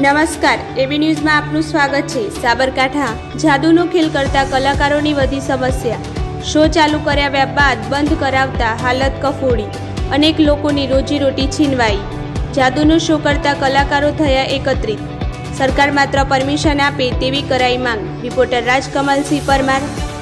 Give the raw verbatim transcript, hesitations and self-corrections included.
નમસ્કાર, એબી ન્યૂઝમાં આપનું સ્વાગત છે। સાબરકાંઠા જાદુનો ખેલ કરતા કલાકારોની વધી સમસ્યા। શો ચાલુ કર્યા બાદ બંધ કરાવતા હાલત કફોડી, અનેક લોકોની રોજીરોટી છીનવાઈ। જાદુનો શો કરતા કલાકારો થયા એકત્રિત, સરકાર માત્ર પરમિશન આપે તેવી કરાઈ માંગ। રિપોર્ટર રાજકમલસિંહ પરમાર,